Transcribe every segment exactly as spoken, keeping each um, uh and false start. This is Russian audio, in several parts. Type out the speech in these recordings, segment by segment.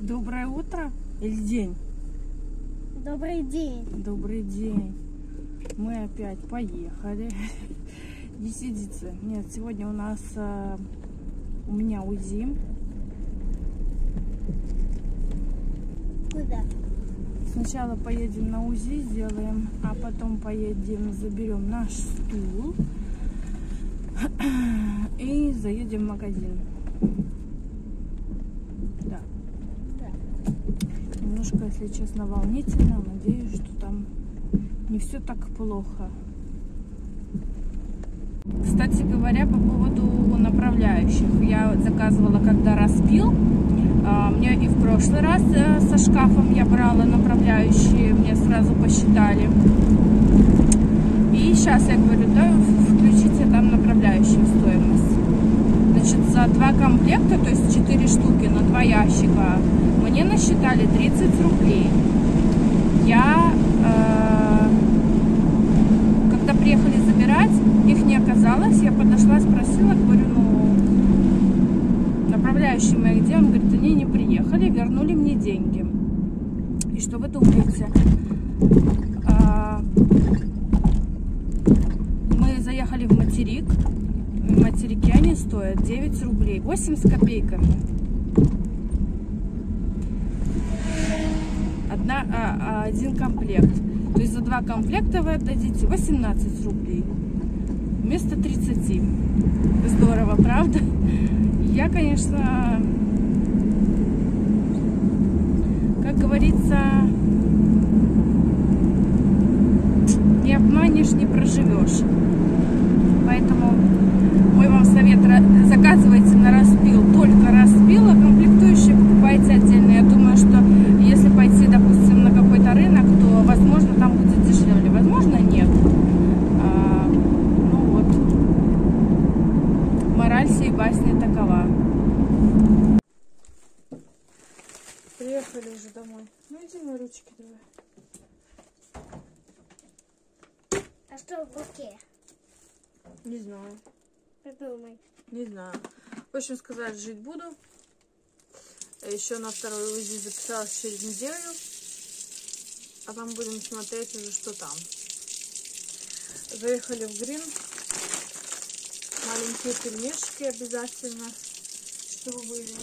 Доброе утро или день? Добрый день. Добрый день. Мы опять поехали. Не сидится. Нет, сегодня у нас а, у меня УЗИ. Куда? Сначала поедем на УЗИ сделаем, а потом поедем, заберем наш стул и заедем в магазин. Да. Да. Немножко, если честно, волнительно. Надеюсь, что там не все так плохо. Кстати говоря, по поводу направляющих. Я заказывала, когда распил. Мне и в прошлый раз со шкафом я брала направляющие. Мне сразу посчитали. И сейчас я говорю, да, включите там направляющие в стоимость. Значит, за два комплекта, то есть четыре штуки на два ящика, мне насчитали тридцать рублей. Я, э, когда приехали забирать, их не оказалось. Я подошла, спросила, говорю, ну, направляющие мои где? Он говорит, они не приехали, вернули мне деньги. И что вы думаете? Э, мы заехали в материк. В материке они стоят девять рублей, восемь с копейками. Одна, а, а, один комплект. То есть за два комплекта вы отдадите восемнадцать рублей вместо тридцати. Здорово, правда? Я, конечно, как говорится, не обманешь, не проживешь. Поэтому мой вам совет: заказывайте на распил только распил, а комплектующие покупайте отдельно. Я думаю, что если пойти, допустим, на какой-то рынок, то, возможно, там будет дешевле. Возможно, нет. А, ну вот. Мораль сей басни такова. Приехали уже домой. Ну иди на ручки давай. А что в руке? Не знаю. Придумай. Не знаю. В общем, сказать, жить буду. Еще на второй УЗИ записалась через неделю. А там будем смотреть уже, что там. Заехали в Грин. Маленькие пельмешки обязательно, чтобы были.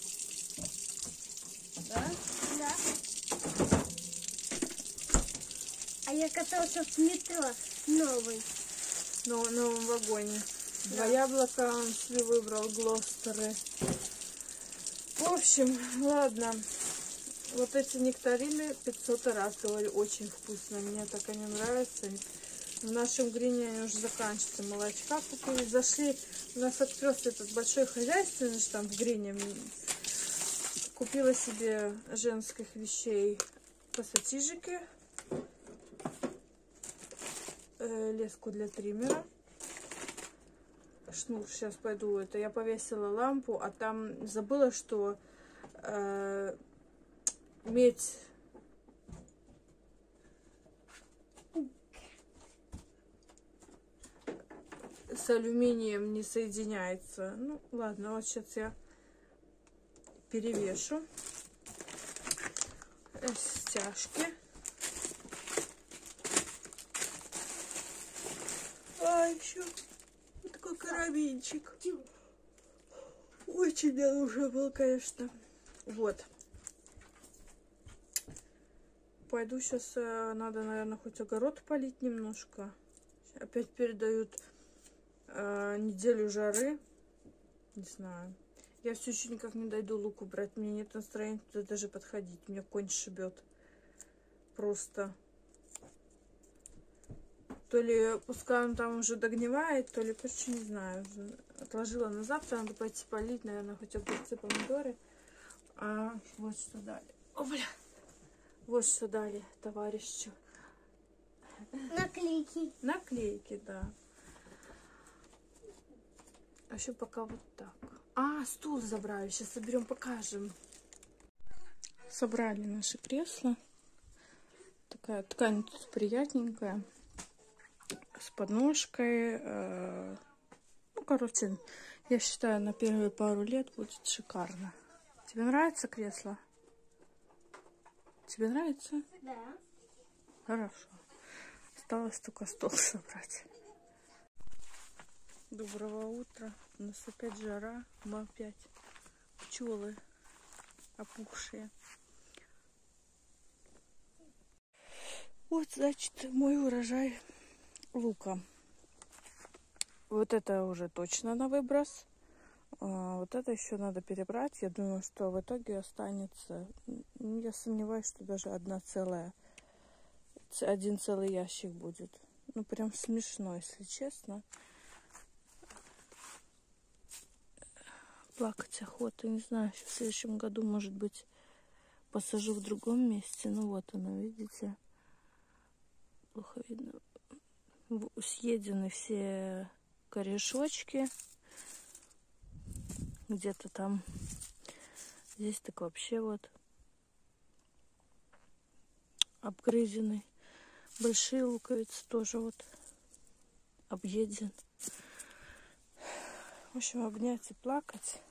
Да? Да. А я катался в метро новый. Но в новом вагоне. Да. Два яблока он себе выбрал, Глостеры. В общем, ладно. Вот эти нектарины пятьсот раз говорю, очень вкусно. Мне так они нравятся. В нашем Грине они уже заканчиваются. Молочка купили. Зашли, у нас открылся этот большой хозяйственный, там в Грине. Купила себе женских вещей пассатижики. Э, леску для триммера. Шнур, сейчас пойду. Это я повесила лампу, а там забыла, что э, медь с алюминием не соединяется. Ну, ладно, вот сейчас я перевешу стяжки. А еще вот такой карабинчик. Очень мне нужен был, конечно. Вот. Пойду сейчас, надо, наверное, хоть огород полить немножко. Опять передают э, неделю жары. Не знаю. Я все еще никак не дойду лук убрать. Мне нет настроения туда даже подходить. Меня конь шибет. Просто. То ли пускай он там уже догнивает, то ли почти не знаю. Отложила на завтра, надо пойти полить, наверное, хоть огурцы, помидоры. А вот что дали. О, бля. Вот что дали товарищу. Наклейки. Наклейки, да. А еще пока вот так. А, стул забрали. Сейчас соберем, покажем. Собрали наши кресла. Такая ткань тут приятненькая. С подножкой. Э, ну, короче, я считаю, на первые пару лет будет шикарно. Тебе нравится кресло? Тебе нравится? Да. Хорошо. Осталось только стол собрать. Доброго утра. У нас опять жара. Мы опять пчелы опухшие. Вот, значит, мой урожай лука. Вот это уже точно на выброс. А вот это еще надо перебрать. Я думаю, что в итоге останется... Я сомневаюсь, что даже одна целая... Один целый ящик будет. Ну, прям смешно, если честно. Плакать охота. Не знаю, в следующем году, может быть, посажу в другом месте. Ну, вот оно, видите. Плохо видно. Съедены все корешочки. Где-то там. Здесь так вообще вот обгрызены. Большие луковицы тоже вот объеден. В общем, обнять и плакать.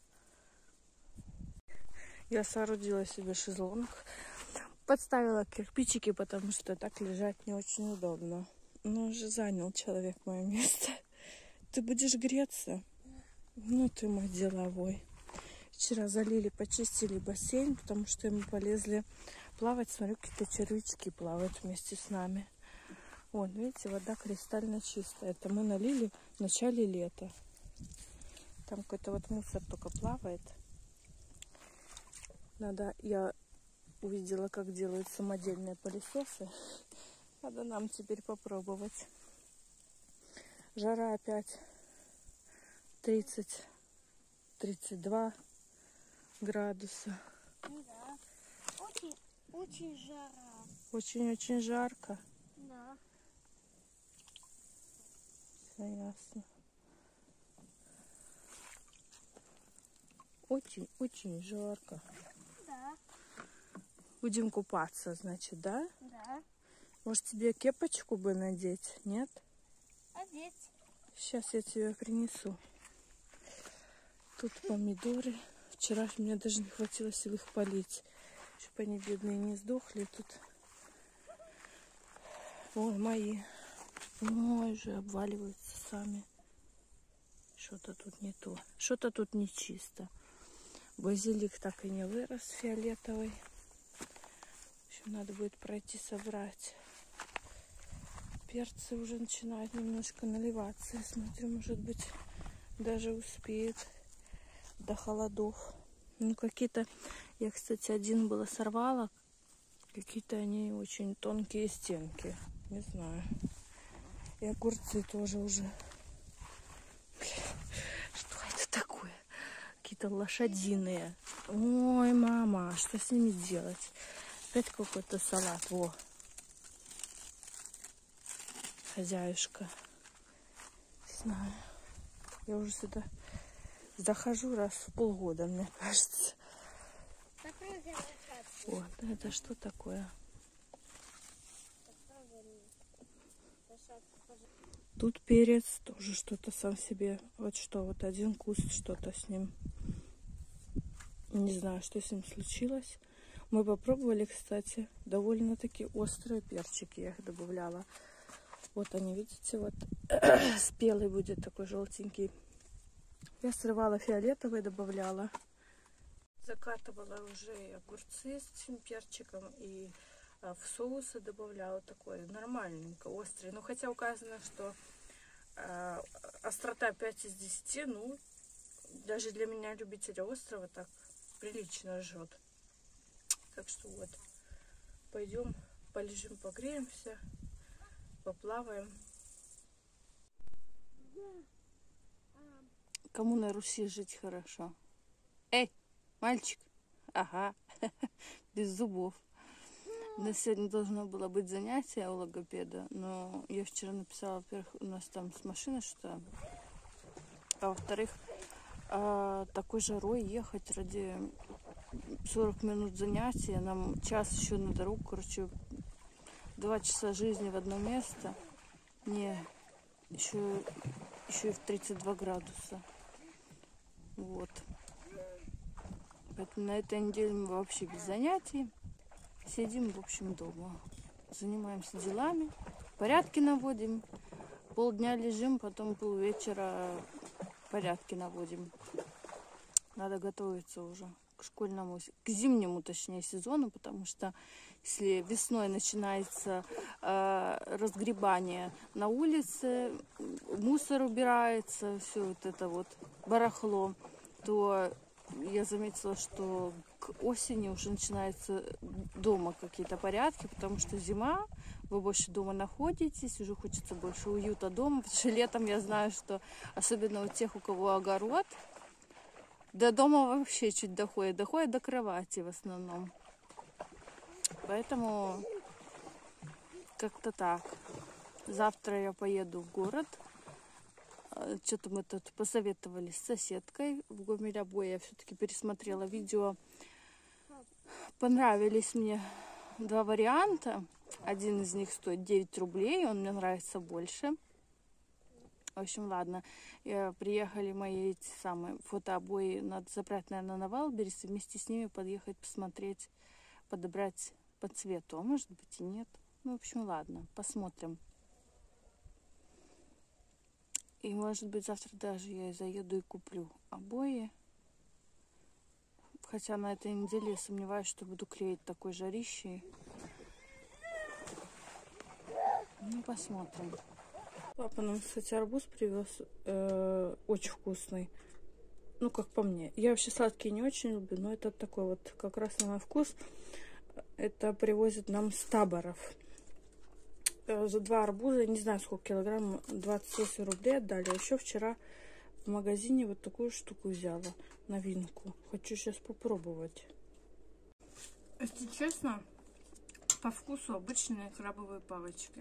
Я соорудила себе шезлонг. Подставила кирпичики, потому что так лежать не очень удобно. Но уже занял человек мое место. Ты будешь греться? Ну ты мой деловой. Вчера залили, почистили бассейн, потому что мы полезли плавать. Смотрю, какие-то червячки плавают вместе с нами. Вон, видите, вода кристально чистая. Это мы налили в начале лета. Там какой-то вот мусор только плавает. Надо, я увидела, как делают самодельные пылесосы. Надо нам теперь попробовать. Жара опять тридцать тридцать два градуса. Да. Очень, очень жара. Очень-очень жарко. Да. Все ясно. Очень-очень жарко. Да. Будем купаться, значит, да? Да. Может, тебе кепочку бы надеть? Нет? Одеть. Сейчас я тебе принесу. Тут помидоры. Вчера мне даже не хватило сил их полить. Чтобы они, бедные, не сдохли. Тут... Ой, мои. Ой, же обваливаются сами. Что-то тут не то. Что-то тут не чисто. Базилик так и не вырос фиолетовый. В общем, надо будет пройти собрать. Перцы уже начинают немножко наливаться. Я смотрю, может быть, даже успеет до холодов. Ну, какие-то... Я, кстати, один было сорвала. Какие-то они очень тонкие стенки. Не знаю. И огурцы тоже уже... Что это такое? Какие-то лошадиные. Ой, мама, что с ними делать? Опять какой-то салат. Во. Хозяюшка. Не знаю. Я уже сюда захожу раз в полгода, мне кажется. Вот, это что такое? Тут перец тоже что-то сам себе. Вот что, вот один куст, что-то с ним. Не знаю, что с ним случилось. Мы попробовали, кстати, довольно-таки острые перчики. Я их добавляла. Вот они, видите, вот спелый будет такой желтенький. Я срывала фиолетовый, добавляла. Закатывала уже и огурцы с этим перчиком. И а, в соусы добавляла такой нормальненько, острый. Ну, хотя указано, что а, острота пять из десяти. Ну, даже для меня, любителя острого, так прилично жжет. Так что вот, пойдем полежим, погреемся, поплаваем. Кому на Руси жить хорошо? Эй, мальчик! Ага, без зубов. У нас сегодня должно было быть занятие у логопеда, но я вчера написала, во-первых, у нас там с машины что-то, а во-вторых, а, такой жарой ехать ради сорок минут занятия, нам час еще на дорогу, короче, два часа жизни в одно место, не, еще, еще и в тридцать два градуса, вот. Поэтому на этой неделе мы вообще без занятий. Сидим, в общем, дома. Занимаемся делами, порядки наводим. Полдня лежим, потом полвечера порядки наводим. Надо готовиться уже к школьному, к зимнему, точнее, сезону, потому что если весной начинается э, разгребание на улице, мусор убирается, все вот это вот барахло, то я заметила, что к осени уже начинаются дома какие-то порядки, потому что зима, вы больше дома находитесь, уже хочется больше уюта дома, потому что летом я знаю, что особенно у тех, у кого огород, до дома вообще чуть доходит, доходит до кровати в основном. Поэтому как-то так. Завтра я поеду в город. Что-то мы тут посоветовались с соседкой в Гомель-Обои. Я все-таки пересмотрела видео. Понравились мне два варианта. Один из них стоит девять рублей. Он мне нравится больше. В общем, ладно. Приехали мои эти самые фотообои. Надо забрать, наверное, на Вайлдберрис и вместе с ними подъехать, посмотреть, подобрать по цвету. А может быть и нет. Ну, в общем, ладно. Посмотрим. И, может быть, завтра даже я заеду и куплю обои. Хотя на этой неделе я сомневаюсь, что буду клеить такой жарищей. Ну, посмотрим. Папа нам, кстати, арбуз привез. Э, очень вкусный. Ну, как по мне. Я вообще сладкие не очень люблю, но это такой вот как раз на мой вкус. Это привозят нам с Таборов. За два арбуза, не знаю сколько килограмм, двадцать восемь рублей отдали. А еще вчера в магазине вот такую штуку взяла, новинку. Хочу сейчас попробовать. Если честно, по вкусу обычные крабовые палочки.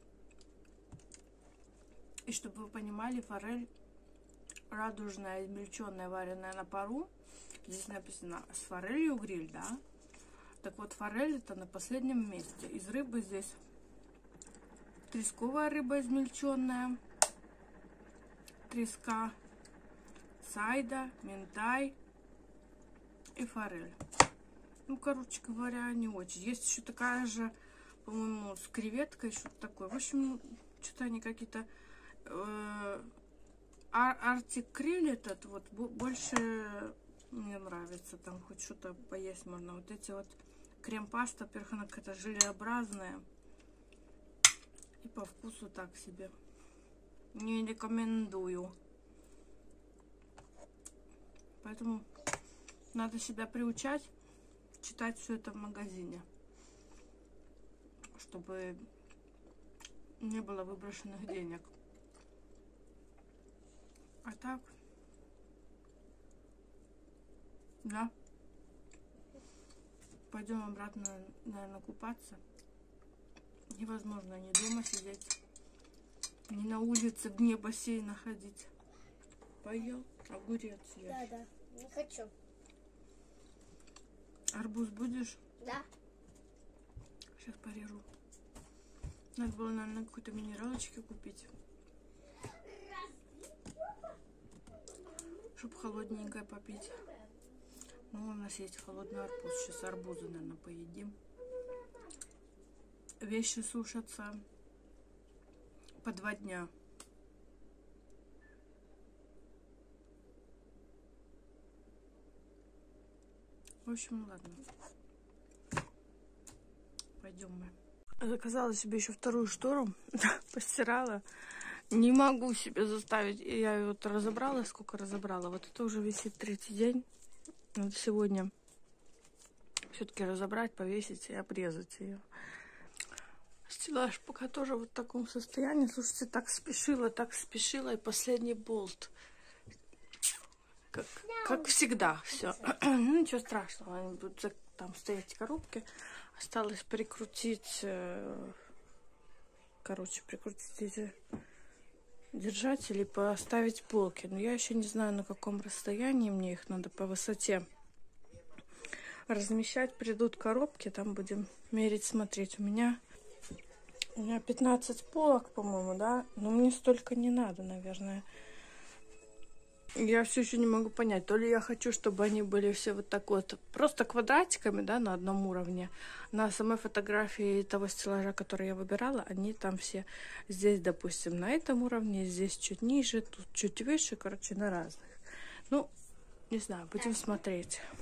И чтобы вы понимали, форель радужная, измельченная, вареная на пару. Здесь написано с форелью гриль, да? Так вот, форель это на последнем месте. Из рыбы здесь тресковая рыба измельченная, треска, сайда, минтай и форель. Ну, короче говоря, не очень. Есть еще такая же, по-моему, с креветкой, что-то такое. В общем, что-то они какие-то... Э, Артик Криль этот вот больше мне нравится. Там хоть что-то поесть можно. Вот эти вот крем-паста, во-первых, она какая-то желеобразная. И по вкусу так себе. Не рекомендую. Поэтому надо себя приучать читать все это в магазине. Чтобы не было выброшенных денег. А так, да, пойдем обратно, наверное, купаться. Невозможно ни дома сидеть, ни на улице вне бассейна ходить. Поел огурец ешь. Да, да, не хочу. Арбуз будешь? Да. Сейчас порежу. Надо было, наверное, какой-то минералочки купить. Чтобы холодненькое попить. Ну, у нас есть холодный арбуз. Сейчас арбузы, наверное, поедим. Вещи сушатся по два дня. В общем, ладно. Пойдем мы. Заказала себе еще вторую штору. Постирала. Не могу себе заставить. Я ее вот разобрала. Сколько разобрала? Вот это уже висит третий день. Вот сегодня все-таки разобрать, повесить и обрезать ее. Стеллаж пока тоже вот в таком состоянии. Слушайте, так спешила, так спешила. И последний болт. Как, как всегда. Все. Ну, ничего страшного. Они будут там стоять коробки. Осталось прикрутить... Короче, прикрутить эти держатели, поставить полки. Но я еще не знаю, на каком расстоянии мне их надо по высоте размещать. Придут коробки, там будем мерить, смотреть. У меня... У меня пятнадцать полок, по-моему, да? Но мне столько не надо, наверное. Я все еще не могу понять, то ли я хочу, чтобы они были все вот так вот, просто квадратиками, да, на одном уровне. На самой фотографии того стеллажа, который я выбирала, они там все здесь, допустим, на этом уровне, здесь чуть ниже, тут чуть выше, короче, на разных. Ну, не знаю, будем смотреть.